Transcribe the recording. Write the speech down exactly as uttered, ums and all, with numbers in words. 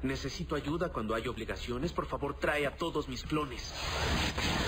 Necesito ayuda cuando hay obligaciones. Por favor, trae a todos mis clones.